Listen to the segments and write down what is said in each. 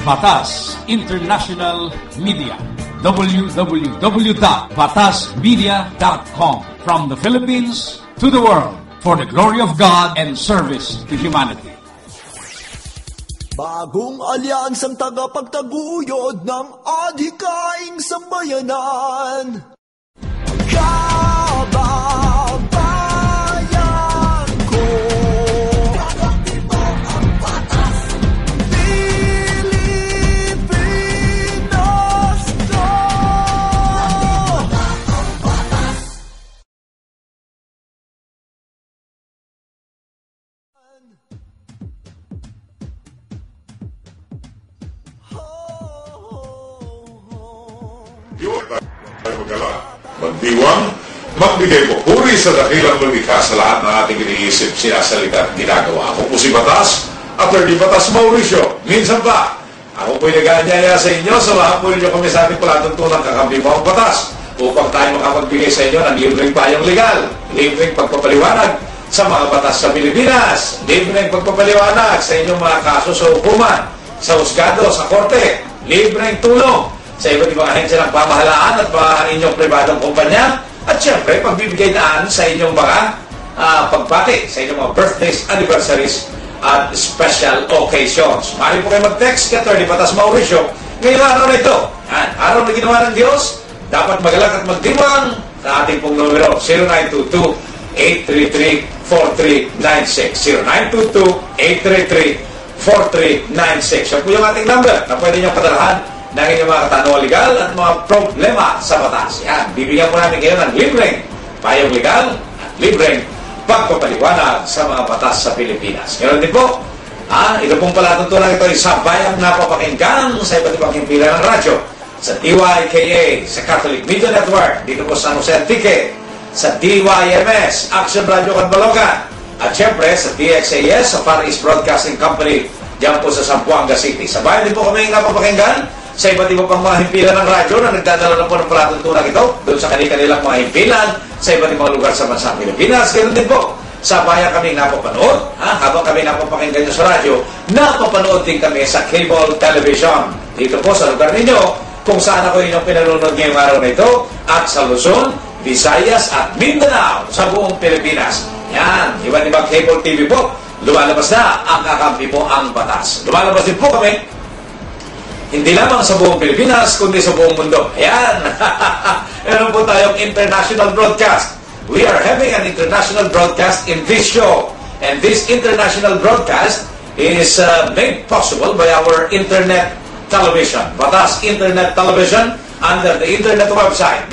Batas International Media. www.batasmedia.com. From the Philippines to the world, for the glory of God and service to humanity. Bagong alyansang tagapagtaguyod ng adhikaing sambayanan. Kababayan ko. Kakampi mo ang batas. Pilipinas ko. Ang batas. Magdiwang, magbigay papuri sa dakilang lumikha sa lahat ng ating iniisip, sinasalita at ginagawa. Ako po si Batas, Attorney Batas Mauricio. Minsan pa, ako po'y nag-aanyaya sa inyo, samahan po ninyo kami sa ating palatuntunan Kakampi mo ang batas upang tayo makapagbigay sa inyo ng libreng payong legal, libreng pagpapaliwanag sa mga batas sa Pilipinas, libreng pagpapaliwanag sa inyong mga kaso sa hukuman, sa husgado, sa korte, libreng tulong sa iba't ibang ahensya ng pamahalaan at mga inyong pribadong kumpanya, at syempre pagbibigay daan sa inyong mga pagpati, sa inyong mga birthdays, anniversaries at special occasions. Maaari po kayo mag-text kay Attorney Batas Mauricio ngayong araw na ito. Araw na ginawa ng Diyos, dapat magalang at magdiwang sa ating pong numero 0922-833-4396 0922-833-4396. Yan po yung ating number na pwede niyong padalahan ng inyong mga katanungan legal at mga problema sa batas. Yan, bibigyan po namin kayo ng libreng payong legal at libreng pagpapaliwanag sa mga batas sa Pilipinas. Ngayon din po, ito pong palatuntunan ito ay sabayang napapakinggan sa iba't ibang himpilan ng radyo, sa DYKA, sa Catholic Media Network, dito po sa San Jose Antique, sa DYMS, Action Radio Canbalogan, at syempre sa DXAS, sa Far East Broadcasting Company, diyan po sa Zamboanga City. Sabayan din po kami napapakinggan sa iba't iba pang mga himpilan ng radyo na nagdadala na po ng palatuntunan ito doon sa kanilang mga himpilan sa iba't ibang lugar sa bansang Pilipinas. Ganoon din po, sa bayan kami napapanood, habang kami napapakinggan nyo sa radyo, napapanood din kami sa cable television. Dito po sa lugar ninyo, kung saan ako inyong pinanonood ngayong araw na ito, at sa Luzon, Visayas at Mindanao sa buong Pilipinas. Yan, iba't ibang cable TV po, lumalabas na ang Kakampi po ang batas. Lumalabas din po kami hindi lamang sa buong Pilipinas, kundi sa buong mundo. Ayan! Meron po tayong international broadcast. We are having an international broadcast in this show. And this international broadcast is made possible by our internet television. Batas Internet Television under the internet website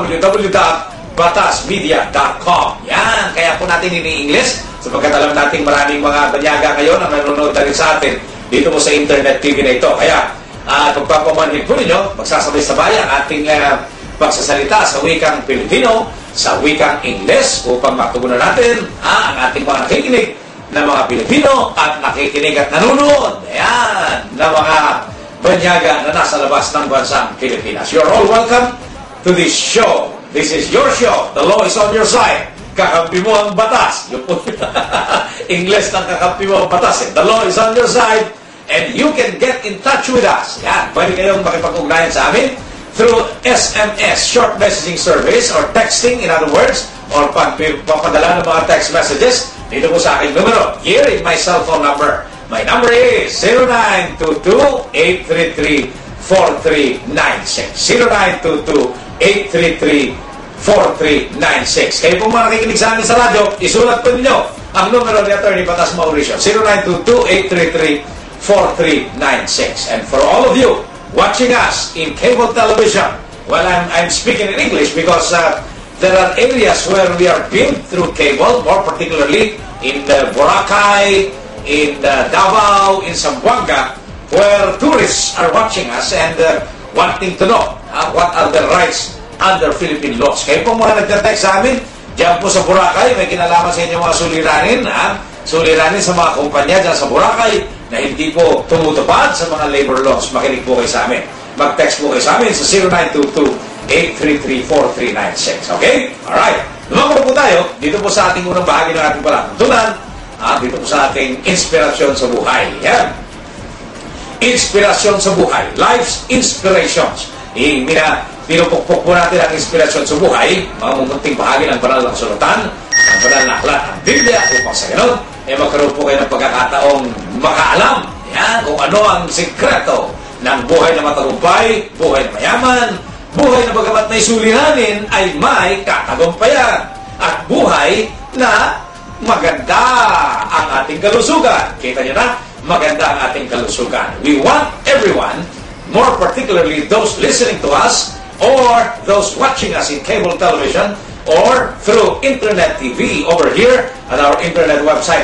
www.batasmedia.com. Yan! Kaya po natin ini-English sapagkat alam natin maraming mga banyaga kayo na nanonood na rin sa atin dito po sa internet TV na ito. Kaya pagpapamanhin po ninyo, magsasabay-sabay ang ating pagsasalita sa wikang Pilipino, sa wikang Ingles upang matugunan natin ang ating mga nakikinig na mga Pilipino at nakikinig at nanonood na mga banyaga na nasa labas ng bansang Pilipinas. You're all welcome to this show. This is your show. The law is on your side. Kakampi mo ang batas. Yung po Ingles ng kakampi mo ang batas. The law is on your side. And you can get in touch with us. Yan, pwede kayong makipag-ugnayan sa amin through SMS, short messaging service, or texting, in other words, or pagpapadala ng mga text messages dito po sa aking numero. Here is my cell phone number. My number is 0922-833-4396. 0922-833-4396. Kayo po mga nakikinig sa amin sa radyo, isulat po ninyo ang numero ni Attorney Batas Mauricio. 0922-833-4396. And for all of you watching us in cable television, well, I'm speaking in English because there are areas where we are beamed through cable, more particularly in Boracay, in Davao, in Zamboanga, where tourists are watching us and wanting to know what are the rights under Philippine laws. Kayo po mga nagtatext sa amin, diyan po sa Boracay, may kinalaman sa inyo mga suliranin, suliranin sa mga kumpanya dyan sa Boracay na hindi po tumutupad sa mga labor laws. Makinig po kayo sa amin. Mag-text po kayo sa amin sa 0922-833-4396. Okay? Alright. Lumako po tayo dito po sa ating unang bahagi ng ating palatuntunan, dito po sa ating inspirasyon sa buhay. Yan. Inspirasyon sa buhay. Life's inspirations. Pinupukpok po natin ang inspirasyon sa buhay, mga mumunting bahagi ng banal na kasulatan, ng banal na aklat ng Biblia, upang sa ganun, magkaroon po kayo ng pagkakataong makaalam kung ano ang sikreto ng buhay na matagumpay, buhay na mayaman, buhay na bagamat may suliranin ay may katagumpayan, at buhay na maganda ang ating kalusugan. Kita niyo na, maganda ang ating kalusugan. We want everyone, more particularly those listening to us or those watching us in cable television or through internet TV over here at our internet website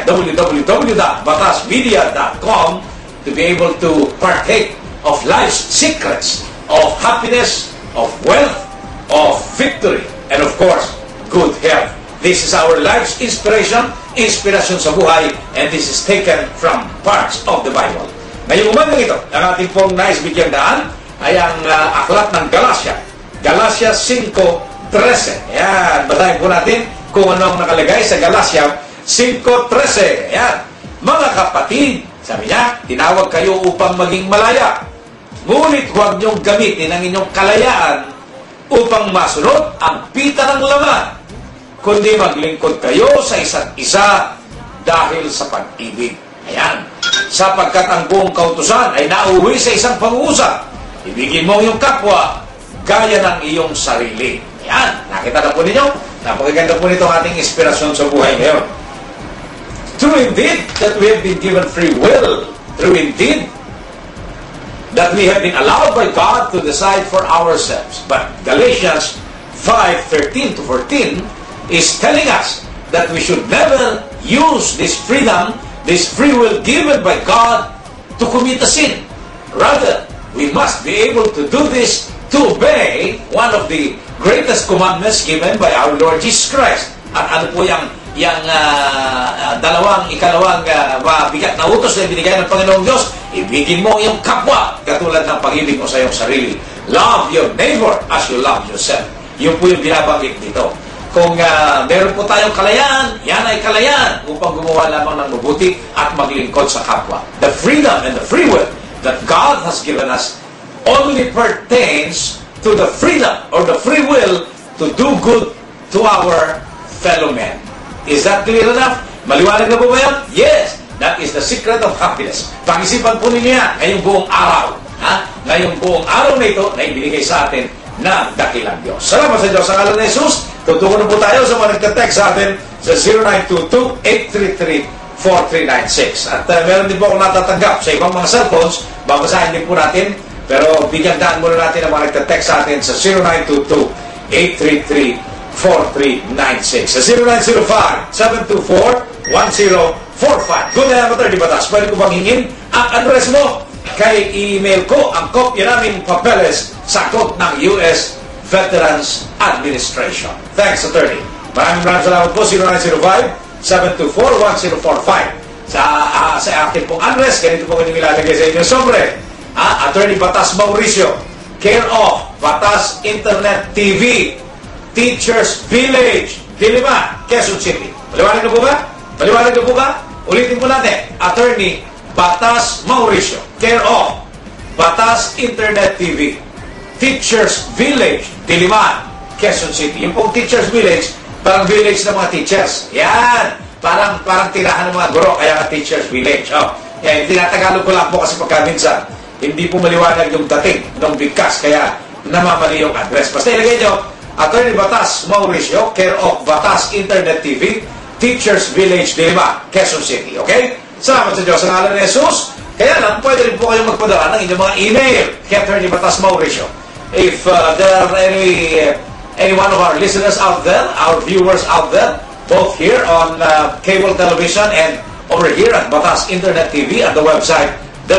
www.batasmedia.com to be able to partake of life's secrets of happiness, of wealth, of victory, and of course, good health. This is our life's inspiration sa buhay, and this is taken from parts of the Bible. Ngayong umagang ito, ang ating pong nais bigyang daan ay ang aklat ng Galacia. Galacia 5:13. Ayan, batayin po natin kung ano ang nakalagay sa Galacia 5:13. Ayan, mga kapatid, sabi niya, tinawag kayo upang maging malaya. Ngunit huwag niyong gamitin ang inyong kalayaan upang masunod ang pita ng laman, kundi maglingkod kayo sa isa't isa dahil sa pag-ibig. Ayan, sapagkat ang buong kautusan ay nauwi sa isang pag-uusap. Ibigin mo yung kapwa gaya ng iyong sarili. Ayan, nakita na po ninyo, napakaganda po nito ang ating inspirasyon sa buhay ngayon. True indeed that we have been given free will. True indeed that we have been allowed by God to decide for ourselves. But Galatians 5:13-14 is telling us that we should never use this freedom, this free will given by God to commit a sin. Rather, we must be able to do this to obey one of the greatest commandments given by our Lord Jesus Christ. At ano po ikalawang mabigat na utos na binigay ng Panginoong Diyos? Ibigin mo yung kapwa katulad ng pag-ibig mo sa iyong sarili. Love your neighbor as you love yourself. Yun po yung binabanggit dito. Kung meron po tayong kalayaan, yan ay kalayaan upang gumawa lamang ng mabuti at maglingkod sa kapwa. The freedom and the free will that God has given us only pertains to the freedom or the free will to do good to our fellow men. Is that clear enough? Maliwanag na po ba yan? Yes! That is the secret of happiness. Pag-isipan po ninyo yan ngayong buong araw. Ngayong buong araw na ito na ibinigay sa atin ng dakilang Diyos. Salamat sa Diyos. Sa ngalan ni Jesus, tutungo na po tayo sa mga nagtatext sa atin sa 0922-833-4396. At meron din po akong natatanggap sa ibang mga cellphones. Babasahin din po natin. Pero bigyan daan muna natin ang mga nagtatext sa atin sa 0922-833-4396. Sa 0905-724-1045. Good day, Attorney Batas. Pwede ko bang hingin ang address mo? Kay email ko ang kopya naming papeles sa kod ng U.S. Veterans Administration. Thanks, Attorney. Maraming salamat po. 0905-724-1045. Sa akin pong address, ganito po kanyang ilalagay sa inyong sobre. Attorney Batas Mauricio, care of Batas Internet TV, Teachers Village, Diliman, Quezon City. Maliwanag na po ba? Maliwanag na po ba? Ulitin po natin. Attorney Batas Mauricio, care of Batas Internet TV, Teachers Village, Diliman, Quezon City. Yung pong Teachers Village, parang village ng mga teachers. Yan! Parang tirahan ng mga guro, kaya nga Teachers Village. Tinatagalog ko lang po kasi pagkaminsan, hindi po maliwanag yung dating ng bigkas, kaya namamali yung address. Basta ilagay nyo, Attorney Batas Mauricio, care of Batas Internet TV, Teachers Village, Diliman, Quezon City. Okay? Salamat sa Diyos sa ngalan ni Jesus. Kaya lang, pwede rin po kayong magpadala ng inyong mga email kay Attorney Batas Mauricio. If there are any one of our listeners out there, our viewers out there, both here on cable television and over here at Batas Internet TV at the website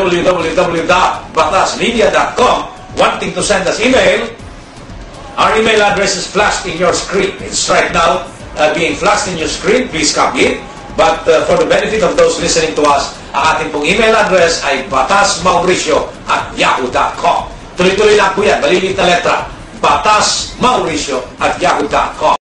www.batasmedia.com, wanting to send us email, our email address is flashed in your screen. It's right now being flashed in your screen. Please copy it. But for the benefit of those listening to us, ang ating pong email address ay batasmauricio@yahoo.com. Tuloy-tuloy lang po yan. Malilit na letra. batasmauricio@yahoo.com.